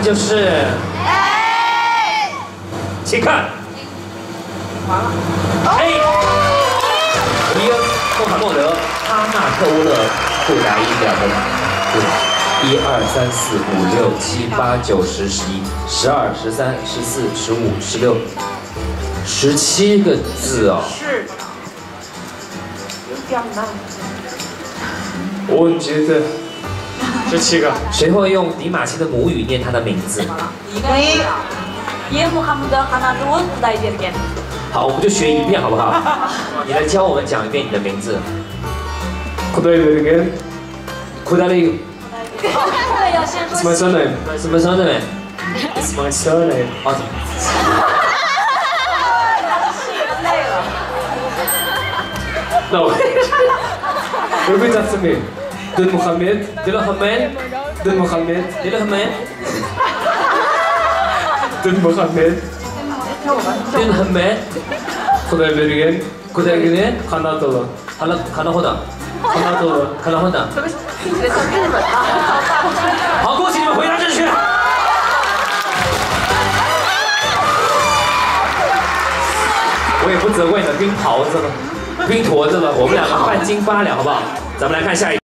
就是，请看， 完了 A， 伊恩、穆罕默德、哈纳克乌勒、布达伊两个字。1、2、3、4、5、6、7、8、9、10、11、12、13、14、15、16、17个字哦。 是的，有点难。 我觉得17个。 谁会用迪马西的母语念他的名字？ 耶穆罕默德哈纳克乌勒伊尔根。 好，我们就学一遍好不好？你来教我们讲一遍你的名字。 Kudaibergen. Kudai。 要先 It's 说 my surname. 什么 surname？ It's my surname. 哦， 累了。 No. Repeat after me. Din Mohammed. Dilo Hamed。 Din Mohammed. Dilo Hamed。 Din Mohammed. Dilo Hamed。 Kudaibergen. Kudai Kanadalı. Kanahoda。 Kanadalı. Kanahoda。 得上日本了。 好，恭喜你们回答正确。我也不责怪你的冰袍子了，冰坨子了，我们两个半斤8两，好不好？咱们来看下一个。